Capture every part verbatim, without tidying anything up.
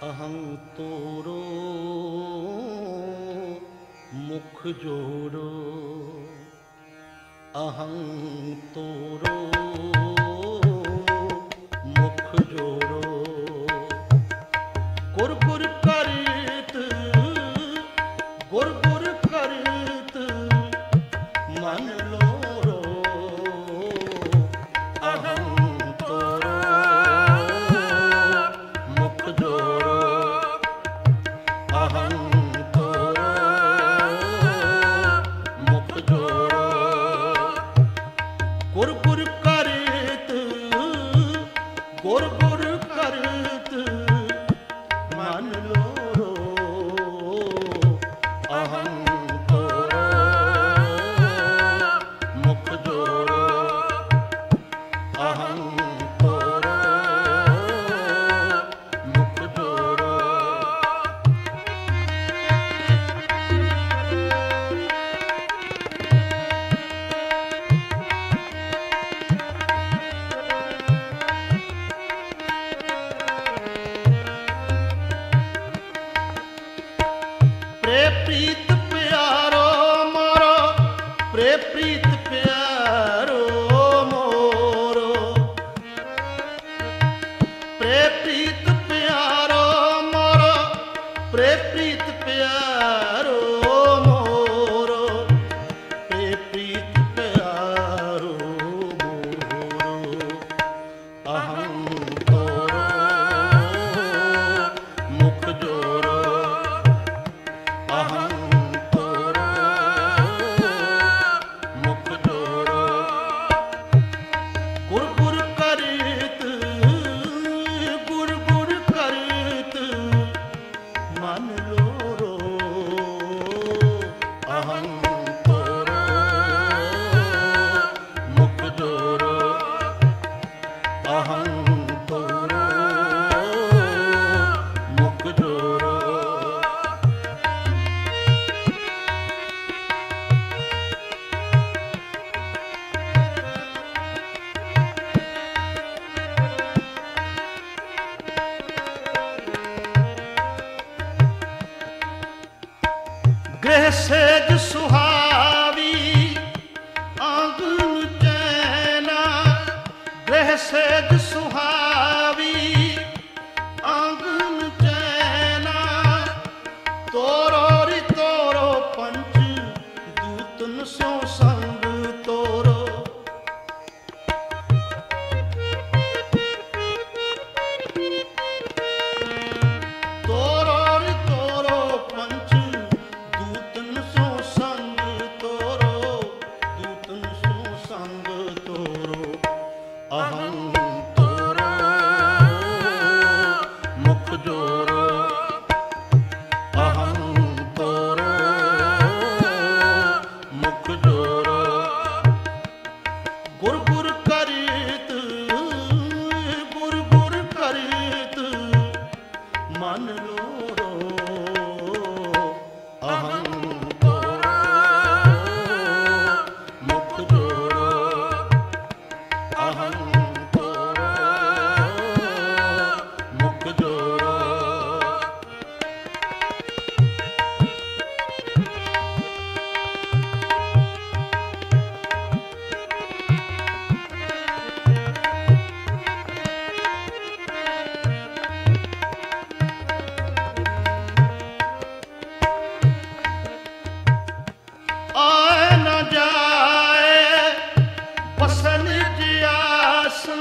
अहं तोरो मुख जोड़ो, अहं तोरो मुख जोड़ो। गुर गुर करत गुर गुर करत मन लोरो, अहं तोरो मुख जोड़ो, अहं तोरो मुख जोड़ो। गुर गुर करत गुर गुर करत मन लोरो, अहं तोरो मुख जोड़ो, अहं तोरो मुख जोड़ो। प्रे प्रीत प्यारो मोरो, प्रे प्रीत प्यारो मोरो, प्रे प्रीत प्यारो मोरो, प्रे प्रीत प्यारो मोरो, प्रे प्रीत प्यारो मोरो, अहं तोरो मुख जोड़ो, अहं तोरो मुख जोड़ो। गुर गुर करत गुर गुर करत मन लोरो, अहं तोरो मुख जोड़ो, अहं तोरो मुख जोड़ो। गृह सेज सुहावी आंगन चैना, गृह सेज सुहावी आंगन चैना, तोरो रि तोरो पंच दूतन सो संग तोरो। तोरो रि तोरो पंच दूतन सो संग तोरो, दूतन सो संग तोरो, अहं तोरो मुख जोड़ो, अहं तोरो मुख जोड़ो। गुर गुर करत गुर गुर करत मन लोरो, अहं तोरो मुख जोड़ो, अहं तोरो मुख जोड़ो। आए न जाए बसन जियासन,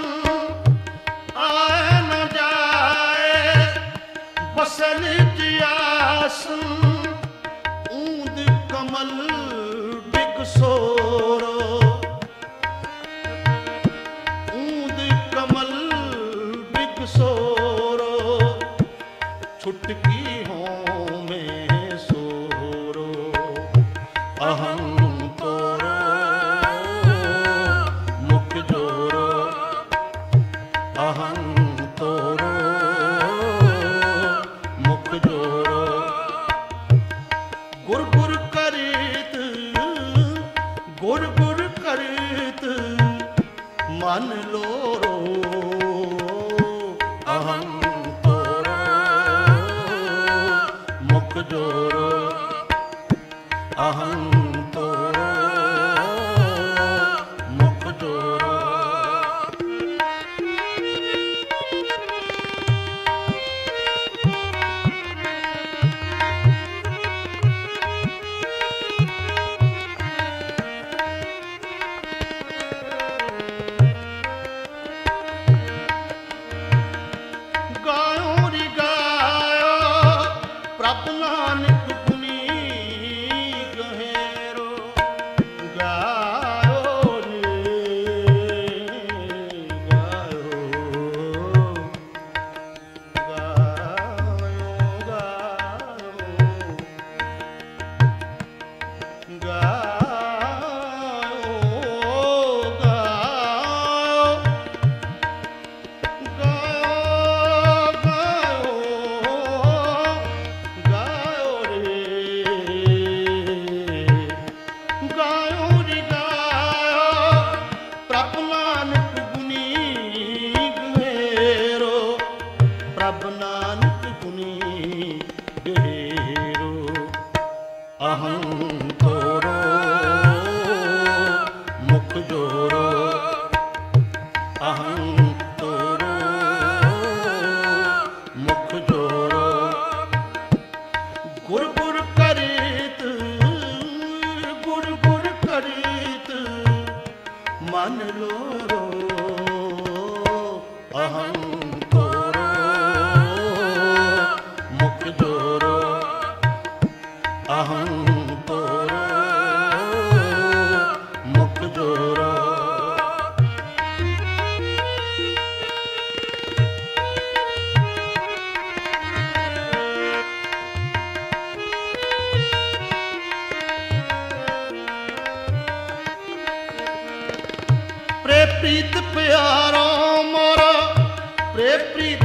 आए न जाए बसन जियासन, ऊंद कमल बिगसोरो, ऊंद कमल बिगसोरो, छुटकी हों में सोरो, अहं तोरो मुख जोड़ो, अहं तोरो मुख जोड़ो। गुर गुर करत गुर गुर करत मन लोरो, अहं तोरो जोरो अहं तोरो मुख जोरो। प्रभ नानक गुनी गहेरो अहं तोरो मुख जोरो अहं तोरो मुख जोरो। गुर गुर करीत गुर गुर करीत मन लोरो अहं अहं तोरो मुख जोरो। प्रे प्रीत प्यारो मोरा प्रे प्रीत